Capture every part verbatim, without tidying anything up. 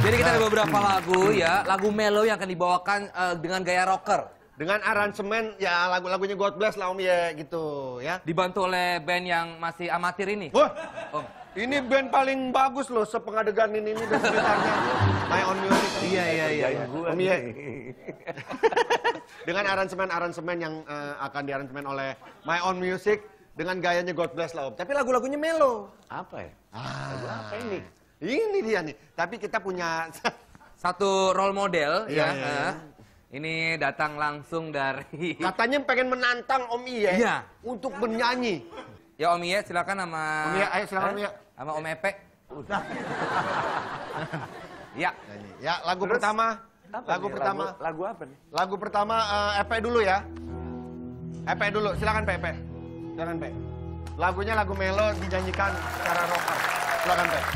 Jadi kita ada beberapa lagu ya, lagu mellow yang akan dibawakan uh, dengan gaya rocker. Dengan aransemen ya lagu-lagunya God Bless lah Om Ye gitu ya. Dibantu oleh band yang masih amatir ini. Wah, Om. Ini band paling bagus loh sepengadegan ini ini dan sekitarnya. My Own Music. Iya iya iya. Om Ye. Dengan aransemen-aransemen yang uh, akan diaransemen oleh My Own Music dengan gayanya God Bless lah Om. Tapi lagu-lagunya mellow. Apa ya? Ah, lagu apa ini? Ini dia nih. Tapi kita punya satu role model iya, ya. iya, iya. Ini datang langsung dari... Katanya pengen menantang Om Iye iya. untuk bernyanyi. Ya Om Iye silakan sama... Om Iye, ayo silakan Om Iye. Sama Om Epe. Udah. Ya. Ya, lagu Terus, pertama. Apa Lagu nih? pertama. Lagu, lagu apa nih? Lagu pertama uh, Epe dulu ya. Epe dulu, silakan Pe, Pe. Silakan Pe. Lagunya lagu melo dinyanyikan secara rocker. Silakan Pe.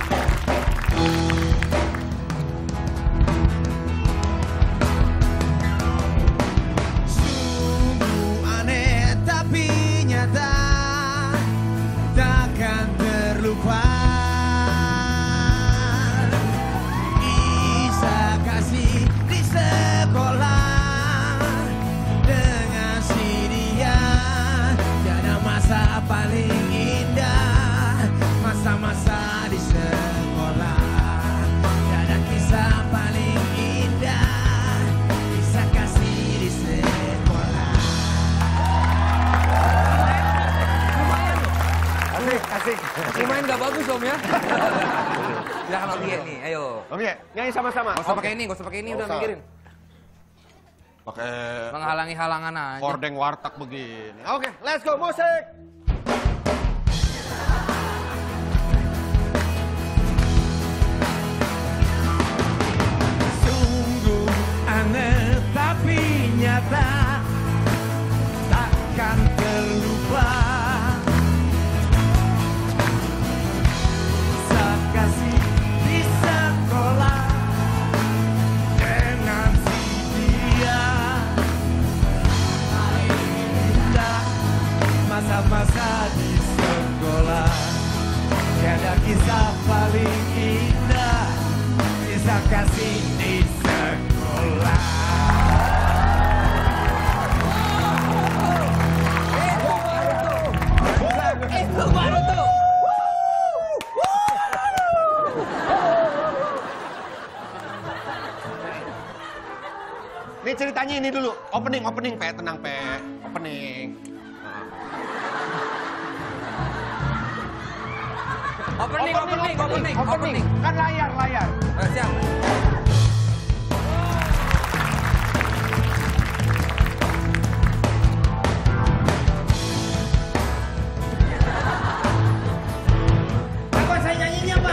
Paling indah masa-masa di sekolah. Ada kisah paling indah, kisah kasih di sekolah. Asik, asik. Lumayan gak bagus Om ya. Silakan Om Iye nih, ayo. Om Iye, nyanyi sama-sama. Gak usah pakai ini, gak usah pakai ini, udah mikirin. Pakai menghalangi halangan aja. hordeng warteg begini. Oke, let's go musik. Sungguh aneh tapi nyata, takkan terlupa. Saat kasih di sekolah dengan si dia, paling indah masa-masa di sekolah. Tiada kisah paling indah, kisah kasih di sekolah. Itu baru tuh. Ini ceritanya ini dulu. Opening, opening Pe, tenang Pe. Opening. Opening, opening, opening, opening. Kan layar, layar. Eh, siap. Apa saya nyanyinya, Pak?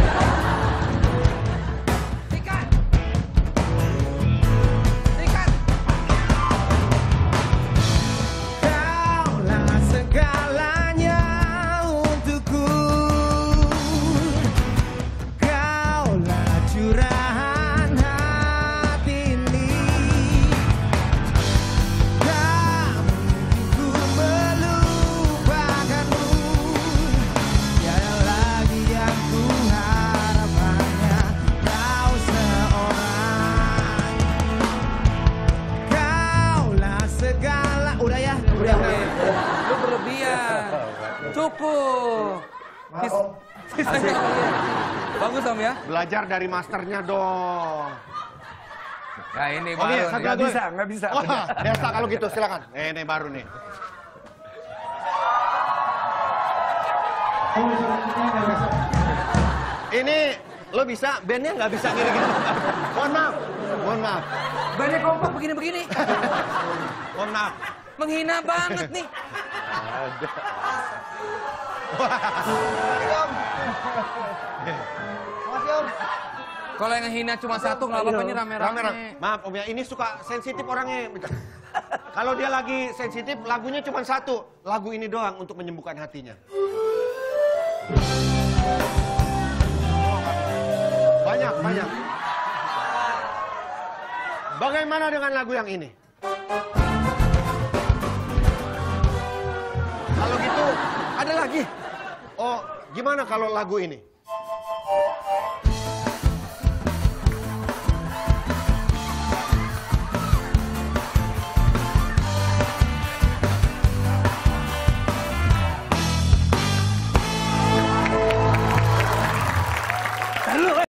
Sikat. Sikat. Kaulah segalanya untukku. Kaulah curahan hati ini. Tak mungkin ku melupakanmu. Tiada lagi yang ku harap, hanya kau seorang. Kaulah segala. Udah ya? Udah. Lu berlebihan. Cukup. Sis- sisanya Om Iye. Bagus Om ya. Belajar dari masternya dong. Nah ini Om Iye, baru satu nih. Nggak lagu. bisa, nggak bisa. Wah, biasa kalau gitu, silakan. Eh, ini baru nih. Ini lo bisa, bandnya nggak bisa gini-gini. Mohon maaf, mohon maaf, Bandnya kompak begini-begini. mohon maaf. Menghina banget nih. Makasih Om. Kalau yang ngehina cuma satu nggak apa-apa ini Rame-rame. rame-rame. Maaf Om ya, ini suka sensitif orangnya. Kalau dia lagi sensitif, lagunya cuma satu. Lagu ini doang untuk menyembuhkan hatinya. Banyak, banyak. Bagaimana dengan lagu yang ini? Kalau gitu, ada lagi. Oh, gimana kalau lagu ini?